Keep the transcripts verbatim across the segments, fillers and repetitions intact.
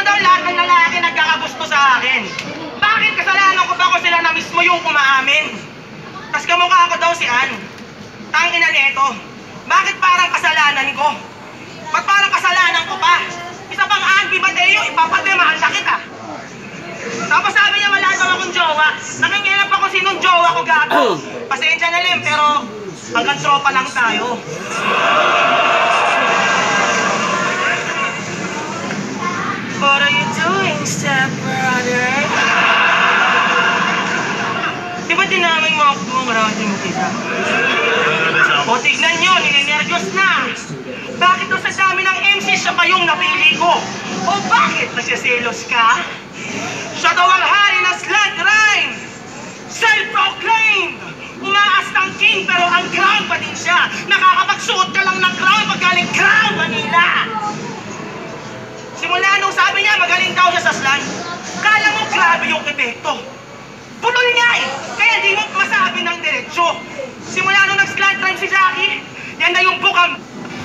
daw lahat ng lalaki nagkakagusto sa akin. Bakit kasalanan ko ba kung sila na mismo yung umaamin? Tas kamukha ko daw si Ann. Tangina nito. Bakit parang kasalanan ko? Ba't parang kasalanan ko pa? Isa pang Ann, Mateo, ipapatemahan na kita. Tapos sabi niya wala daw akong jowa. Nakingilap ako sinong jowa ko gato. Pasensya na rin, pero hanggang tropa lang tayo. What are you doing, stepbrother? Di ba dinamay mo ako kung maraming mo kita? O tignan nyo, nininervyos na. Bakit o sa dami ng M C siya pa yung napili ko? O bakit nagsiselos ka? Siya daw ang hari ng slant rhyme! Self-proclaimed! Umaastang king pero ang crown pa din siya! Nakakapagsuot ka lang ng crown pag galing crown Manila! Simula nung sabi niya magaling daw siya sa slant, kala mo grabe yung epekto. Putol nga eh! Kaya di mo masabi ng diretsyo. Simula nung nag-slant rhyme si Jackie, yan na yung bukam.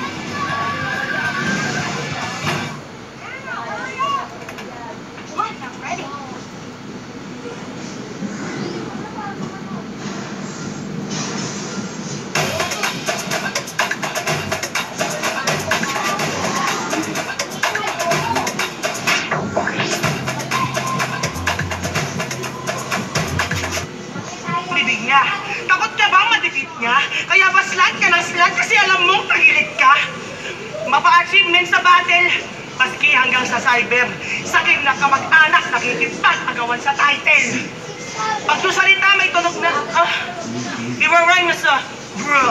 Takot ka bang ma-defeat niya? Kaya ba slant ka ng slant kasi alam mong tagilit ka? Mapa-achievement sa battle, maski hanggang sa cyber. Sakin na kamag-anak nakikipag-agawan sa title. Pag salita may tunog na, ah, i-rhyme na sa, bro.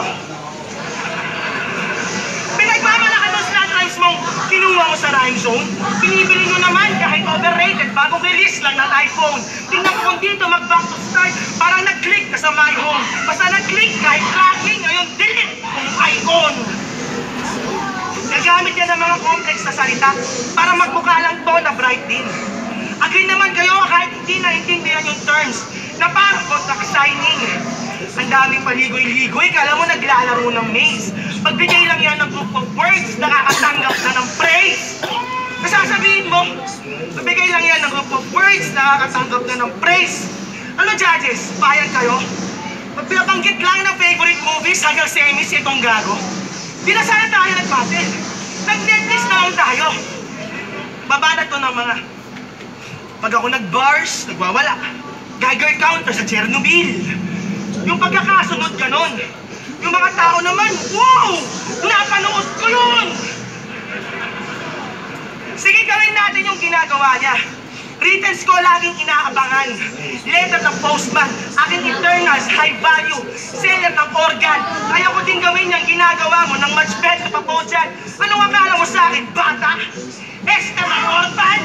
Pinagmamalaki ng slant rhymes mong kinuha mo sa rhyme zone. Pinibili nyo naman kahit overrated, bagong release lang ng iPhone. Tingnan ko kung dito mag-back to start, parang nag-click ka sa my home. Basta nag-click kahit tracking, ngayon delete kung icon. Nagamit niya ng mga complex na salita para magmukha lang to na bright din. Agree naman kayo kahit hindi naintindihan yung terms na parang contract signing. Ang daming paligoy-ligoy, kala mo naglalaro ng maze. Pagbigay lang yan ng group of words, nakakatanggap na ng praise. Nasasabihin mo, pagbigay lang yan ng group of words, nakakatanggap na ng praise. Ano judges, payag kayo? Magpinabanggit lang ng favorite movies hanggang semis itong gago. Di na sana tayo nag-battle. Nag-Netflix na lang tayo. Babanat to ng mga pag ako nag-bars, nagwawala. Geiger counter sa Chernobyl. Yung pagkakasunod ganon. Yung mga tao naman, wow! Napanood ko yun! Sige, gawin natin yung ginagawa niya. Returns ko laging inaabangan. Letter ng postman, aking internals, high value. Seller ng organ. Kaya ko din gawin yung ginagawa mo ng much better pa po dyan. Anong akala mo sa akin, bata? Esther ng orphan?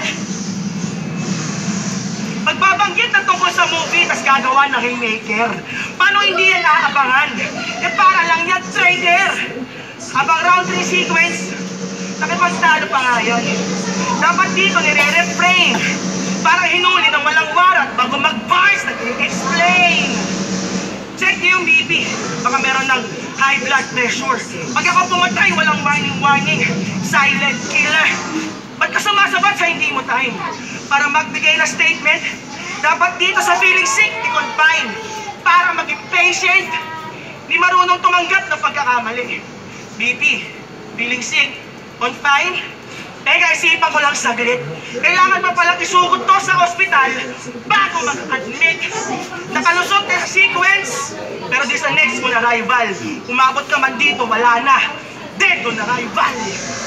Magbabanggit na tungkol sa movie, tas gagawa ng haymaker. Paano hindi yan aabangan? Eh para lang yan, trader! Habang round three sequence, nakipagtalo pa nga yan. Dapat dito nire-refrain. Parang hinuli ng walang warat bago mag-bars, nag-explain. Check niyo yung B P, baka meron ng high blood pressure. Pag ako pumatay, walang warning-warning. Silent killer. Ba't ka sumasabat sa hindi mo time? Para magbigay na statement, dapat dito sa feeling sick, i-confine. Para maging patient, di marunong tumanggap ng pagkakamali. B P, feeling sick, confine. Teka, isipan ko lang saglit. Kailangan pa palang isugod to sa ospital bago mag-admit. Nakalusot na sequence, pero di sa next mo na rival. Umabot ka man dito, wala na. Dead na rival.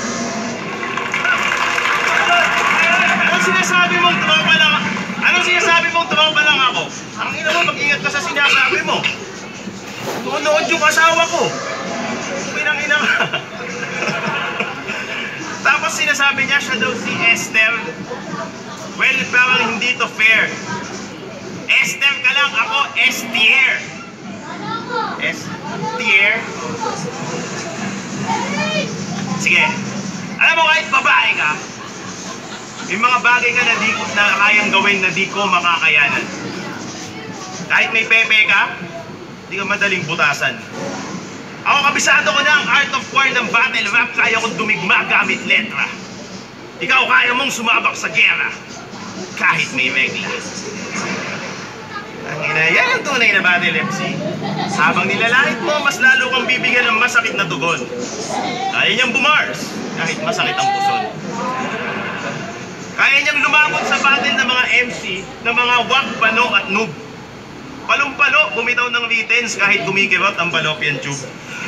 Anong sinasabi mong tropa lang? Anong sinasabi mong tropa lang ako? Ang ina mo, mag-ingat ka sa sinasabi mo. Tunood yung asawa ko. Pinang ina ka. Tapos sinasabi niya siya daw si Esther. Well, parang hindi to fair. Esther ka lang, ako Estier. Estier? Sige. Alam mo, kahit babae ka, may mga bagay ka na di ko na kayang gawin na di ko makakayanan. Kahit may pepe ka, di ka madaling butasan. Ako, kabisado ko na ang art of war ng battle rap, kaya kong dumigma gamit letra. Ikaw kaya mong sumabak sa gera kahit may regla. Ang ina, yan ang tunay na battle M C. Habang nilalait mo, mas lalo kang bibigyan ng masakit na tugon. Kaya niyang bumars kahit masakit ang puson. Kaya niyang lumabot sa battle ng mga M C ng mga wag, pano at noob. Palong-palo, bumitaw ng ritens kahit kumikirot ang fallopian tube.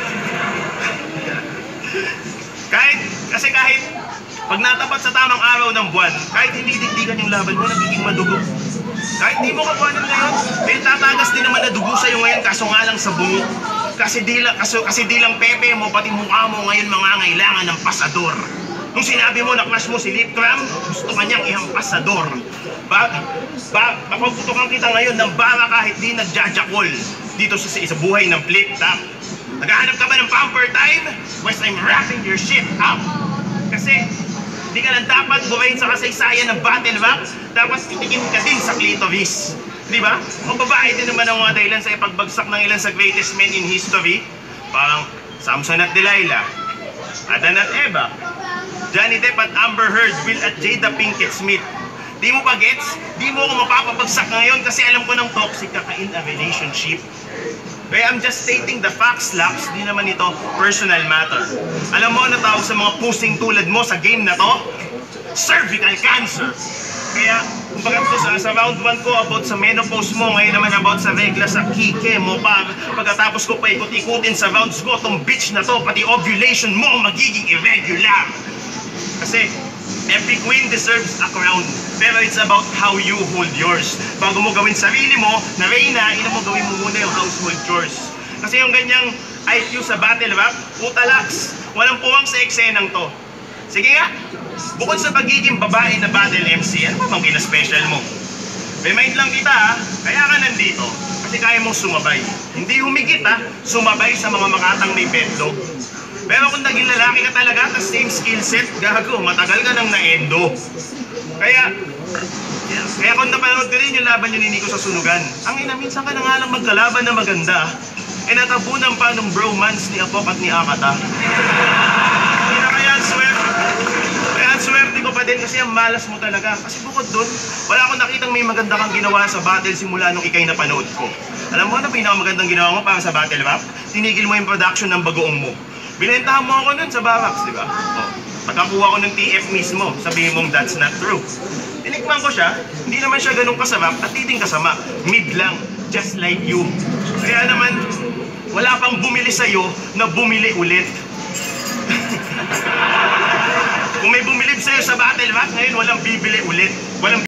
Kahit, kasi kahit pag natapat sa tamang araw ng buwan, kahit hindi digdigan yung laban mo, nagiging madugo. Kahit di mo kapuanan ngayon, eh tatagas din naman na dugo sa'yo ngayon, kaso nga lang sa bungo. Kasi di lang, kaso, kasi di lang pepe mo, pati mukha mo ngayon mangangailangan ng pasador. Nung sinabi mo na crush mo si Lip Cram, gusto ka niyang ihampasador. Ba, ba, mapagputukan kita ngayon ng baka kahit di nagjajakol dito sa, sa buhay ng flip top. Naghahanap ka ba ng pamper time? West, I'm wrapping your shit up. Kasi, di ka lang dapat bumayin sa kasaysayan ng battle rap, dapat titikin ka din sa clitoris. Di ba? O babae din naman ang mga dahilan sa ipagbagsak ng ilan sa greatest men in history. Parang Samson at Delilah, Adan at Eva, Johnny Depp at Amber Heard, Will at Jada Pinkett Smith. Di mo pa gets? Di mo ako mapapabagsak ngayon kasi alam ko ng toxic ka in a relationship. Kaya I'm just stating the facts, Laps. Di naman ito personal matter. Alam mo ano tawag sa mga pusing tulad mo sa game na to? Cervical cancer. Kaya, kumbaga ko sa, sa round one ko about sa menopause mo, ngayon naman about sa regla sa kike mo pa. Pagkatapos ko pa ikot-ikutin sa rounds ko, tong bitch na to, pati ovulation mo magiging irregular. Kasi, every queen deserves a crown. Pero it's about how you hold yours. Bago mo gawin sarili mo, na Reyna, ina mo gawin mo muna yung household chores. Kasi yung ganyang I Q sa battle rap, utalax. Walang puwang sa eksenang to. Sige nga, bukod sa pagiging babae na battle M C, ano ba bang kina-special mo? Remind lang kita ha, kaya ka nandito. Kasi kaya mong sumabay. Hindi humigit ha, sumabay sa mga makatang may bedlog. Pero kung naging lalaki ka talaga, tas same skill set, gago, matagal ka nang na-endo. Kaya, kaya kung napanood ko rin yung laban yun ni Nico sa sunugan, ang ina, minsan ka na nga lang magkalaban na maganda, eh natabunan pa ng bromance ni Apok at ni Akata. Kaya kaya ang swerte, kaya ang swerte ko pa din kasi ang malas mo talaga. Kasi bukod dun, wala akong nakitang may maganda kang ginawa sa battle simula nung ikay napanood ko. Alam mo ano pinakamagandang ginawa mo para sa battle rap? Tinigil mo yung production ng bagoong mo. Binentahan mo ako nun sa barracks, di ba? Oh. Pagkakuha ko ng T F mismo, sabihin mong that's not true. Tinikman ko siya, hindi naman siya ganun kasarap at di din kasama. Mid lang, just like you. Kaya naman, wala pang bumili sa'yo na bumili ulit. Kung may bumilib sa'yo sa battle rap, ngayon walang bibili ulit. Walang